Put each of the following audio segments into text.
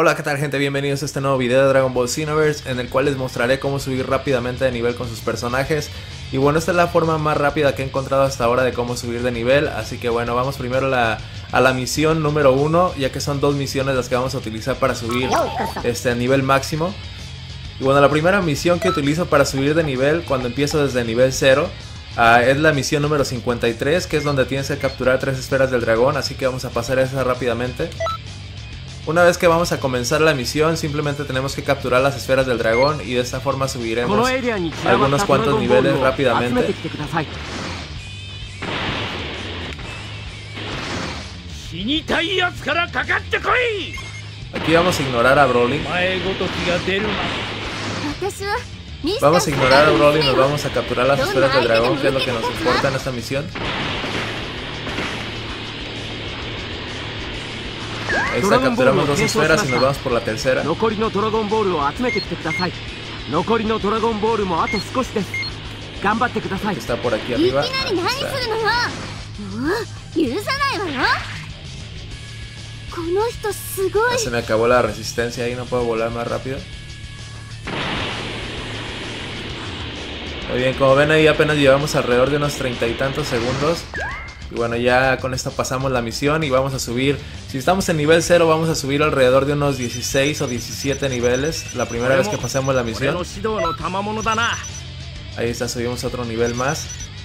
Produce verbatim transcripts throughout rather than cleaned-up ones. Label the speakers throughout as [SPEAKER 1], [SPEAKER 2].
[SPEAKER 1] Hola, ¿qué tal, gente? Bienvenidos a este nuevo video de Dragon Ball Xenoverse, en el cual les mostraré cómo subir rápidamente de nivel con sus personajes. Y bueno, esta es la forma más rápida que he encontrado hasta ahora de cómo subir de nivel. Así que bueno, vamos primero a la, a la misión número uno, ya que son dos misiones las que vamos a utilizar para subir este a nivel máximo. Y bueno, la primera misión que utilizo para subir de nivel cuando empiezo desde nivel cero uh, es la misión número cincuenta y tres, que es donde tienes que capturar tres esferas del dragón. Así que vamos a pasar a esa rápidamente. Una vez que vamos a comenzar la misión, simplemente tenemos que capturar las esferas del dragón y de esta forma subiremos algunos cuantos niveles rápidamente. Aquí vamos a ignorar a Broly. Vamos a ignorar a Broly y nos vamos a capturar las esferas del dragón, que es lo que nos importa en esta misión. Ahí está, capturamos dos esferas y nos vamos por la tercera. Que está por aquí arriba. Ya se me acabó la resistencia ahí, no puedo volar más rápido. Muy bien, como ven ahí apenas llevamos alrededor de unos treinta y tantos segundos. Y bueno, ya con esto pasamos la misión y vamos a subir. Si estamos en nivel cero, vamos a subir alrededor de unos dieciséis o diecisiete niveles la primera vez que pasemos la misión. Ahí está, subimos otro nivel más.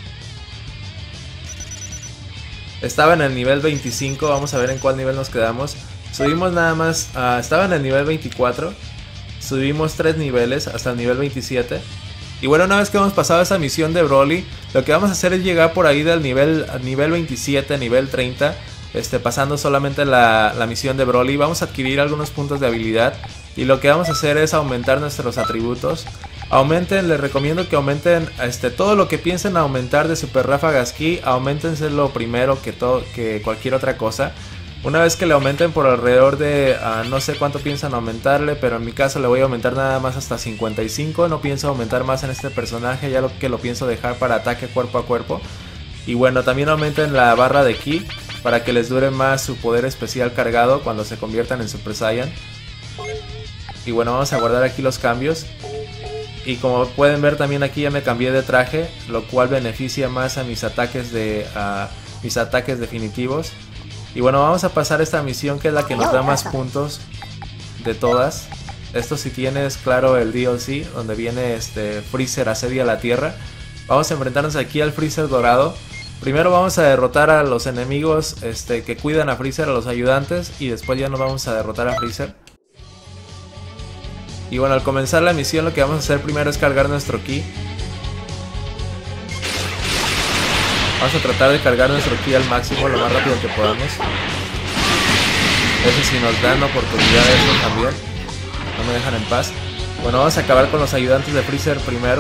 [SPEAKER 1] Estaba en el nivel veinticinco, vamos a ver en cuál nivel nos quedamos. Subimos nada más, uh, estaba en el nivel veinticuatro. Subimos tres niveles hasta el nivel veintisiete. Y bueno, una vez que hemos pasado esa misión de Broly, lo que vamos a hacer es llegar por ahí del nivel, nivel veintisiete, nivel treinta, este, pasando solamente la, la misión de Broly. Vamos a adquirir algunos puntos de habilidad y lo que vamos a hacer es aumentar nuestros atributos. Aumenten, les recomiendo que aumenten este, todo lo que piensen aumentar de Super Ráfagas Ki, aumentenselo primero que, todo, que cualquier otra cosa. Una vez que le aumenten por alrededor de, uh, no sé cuánto piensan aumentarle, pero en mi caso le voy a aumentar nada más hasta cincuenta y cinco. No pienso aumentar más en este personaje, ya lo que lo pienso dejar para ataque cuerpo a cuerpo. Y bueno, también aumenten la barra de Ki para que les dure más su poder especial cargado cuando se conviertan en Super Saiyan. Y bueno, vamos a guardar aquí los cambios. Y como pueden ver también aquí ya me cambié de traje, lo cual beneficia más a mis ataques, de, uh, mis ataques definitivos. Y bueno, vamos a pasar esta misión, que es la que nos da más puntos de todas. Esto si tienes claro el D L C, donde viene este Freezer asedia la Tierra. Vamos a enfrentarnos aquí al Freezer dorado. Primero vamos a derrotar a los enemigos este, que cuidan a Freezer, a los ayudantes. Y después ya nos vamos a derrotar a Freezer. Y bueno, al comenzar la misión lo que vamos a hacer primero es cargar nuestro Ki. Vamos a tratar de cargar nuestro Ki al máximo, lo más rápido que podamos. Eso sí nos dan oportunidad de eso también. No me dejan en paz. Bueno, vamos a acabar con los ayudantes de Freezer primero.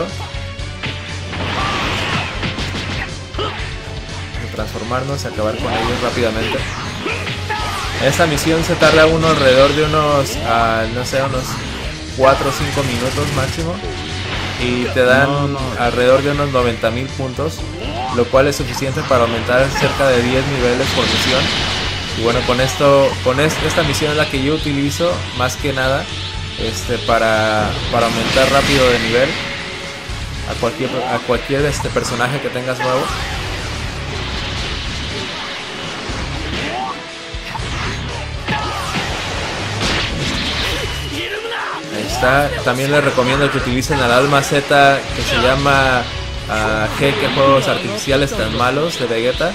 [SPEAKER 1] Vamos a transformarnos y acabar con ellos rápidamente. Esta misión se tarda uno alrededor de unos, uh, no sé, unos cuatro o cinco minutos máximo. Y te dan no, no. alrededor de unos noventa mil puntos, lo cual es suficiente para aumentar cerca de diez niveles por misión. Y bueno, con esto, con esto, esta misión es la que yo utilizo más que nada este, para, para aumentar rápido de nivel a cualquier, a cualquier este, personaje que tengas nuevo. Está. También les recomiendo que utilicen al alma Z, que se llama uh, G, que juegos artificiales tan malos, de Vegeta,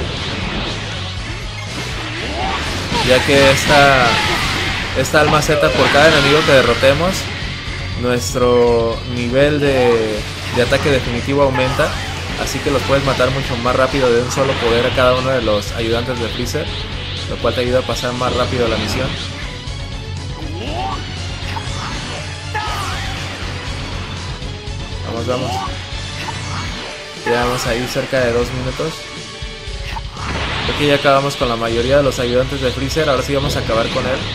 [SPEAKER 1] ya que esta, esta alma Z, por cada enemigo que derrotemos, nuestro nivel de, de ataque definitivo aumenta, así que los puedes matar mucho más rápido de un solo poder a cada uno de los ayudantes de Freezer, lo cual te ayuda a pasar más rápido la misión. Vamos, vamos. Ya vamos a ir cerca de dos minutos. Creo que ya acabamos con la mayoría de los ayudantes de Freezer. Ahora sí vamos a acabar con él.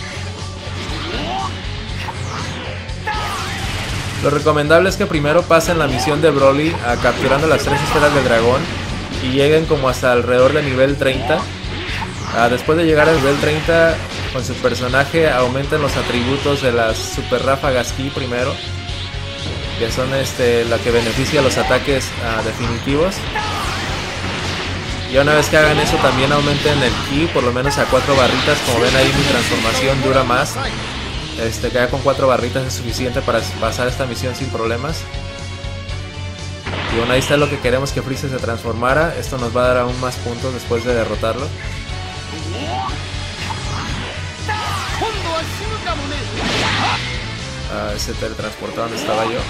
[SPEAKER 1] Lo recomendable es que primero pasen la misión de Broly a capturando las tres esferas del dragón y lleguen como hasta alrededor de nivel treinta. Uh, después de llegar al nivel treinta, con su personaje aumenten los atributos de las super ráfagas ki primero, que son este la que beneficia los ataques uh, definitivos. Y una vez que hagan eso también aumenten el ki por lo menos a cuatro barritas. Como ven ahí mi transformación dura más. Este, que ya con cuatro barritas es suficiente para pasar esta misión sin problemas. Y bueno, ahí está lo que queremos, que Freezer se transformara. Esto nos va a dar aún más puntos después de derrotarlo. Ah, ese teletransportó donde estaba yo.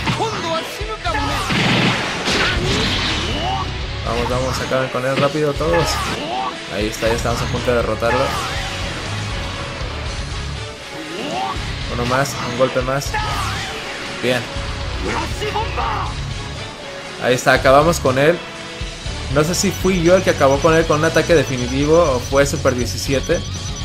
[SPEAKER 1] Vamos, vamos, acaben con él rápido todos. Ahí está, ya estamos a punto de derrotarlo. Uno más, un golpe más. Bien. Ahí está, acabamos con él. No sé si fui yo el que acabó con él con un ataque definitivo o fue Super diecisiete.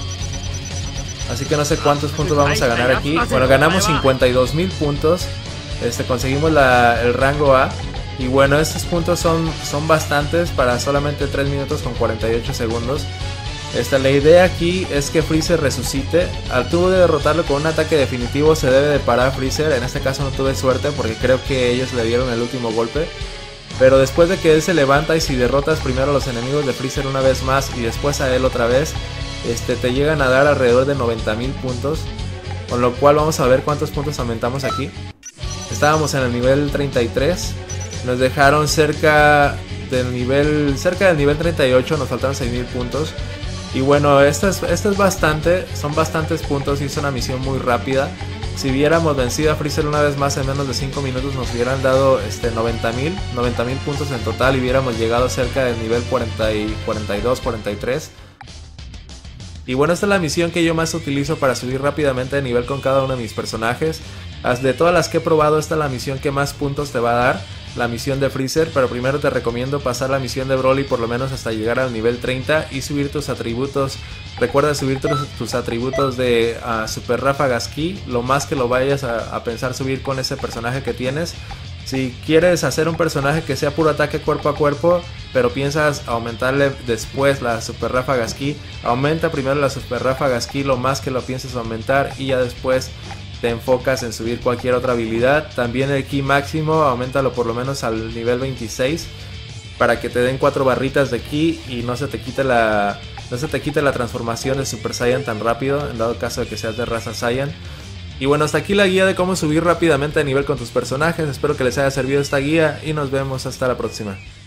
[SPEAKER 1] Así que no sé cuántos puntos vamos a ganar aquí. Bueno, ganamos cincuenta y dos mil puntos. Este, conseguimos la, el rango A. Y bueno, estos puntos son, son bastantes para solamente tres minutos con cuarenta y ocho segundos. Esta, la idea aquí es que Freezer resucite. Al tubo de derrotarlo con un ataque definitivo se debe de parar Freezer. En este caso no tuve suerte porque creo que ellos le dieron el último golpe. Pero después de que él se levanta y si derrotas primero a los enemigos de Freezer una vez más y después a él otra vez, este, te llegan a dar alrededor de noventa mil puntos. Con lo cual vamos a ver cuántos puntos aumentamos aquí. Estábamos en el nivel treinta y tres. Nos dejaron cerca del nivel cerca del nivel treinta y ocho. Nos faltaron seis mil puntos. Y bueno, esto es, esto es bastante. Son bastantes puntos y es una misión muy rápida. Si hubiéramos vencido a Freezer una vez más en menos de cinco minutos, nos hubieran dado este, noventa mil puntos en total y hubiéramos llegado cerca del nivel cuarenta y, cuarenta y dos, cuarenta y tres. Y bueno, esta es la misión que yo más utilizo para subir rápidamente de nivel con cada uno de mis personajes. De todas las que he probado, esta es la misión que más puntos te va a dar, la misión de Freezer. Pero primero te recomiendo pasar la misión de Broly por lo menos hasta llegar al nivel treinta y subir tus atributos. Recuerda subir tus, tus atributos de uh, Super Ráfagas Ki, lo más que lo vayas a, a pensar subir con ese personaje que tienes. Si quieres hacer un personaje que sea puro ataque cuerpo a cuerpo, pero piensas aumentarle después las Super Ráfagas Ki, aumenta primero las Super Ráfagas Ki lo más que lo pienses aumentar y ya después te enfocas en subir cualquier otra habilidad. También el Ki máximo, aumentalo por lo menos al nivel veintiséis para que te den cuatro barritas de Ki y no se te quite la, no se te quite la transformación de Super Saiyan tan rápido, en dado caso de que seas de raza Saiyan. Y bueno, hasta aquí la guía de cómo subir rápidamente de nivel con tus personajes. Espero que les haya servido esta guía y nos vemos hasta la próxima.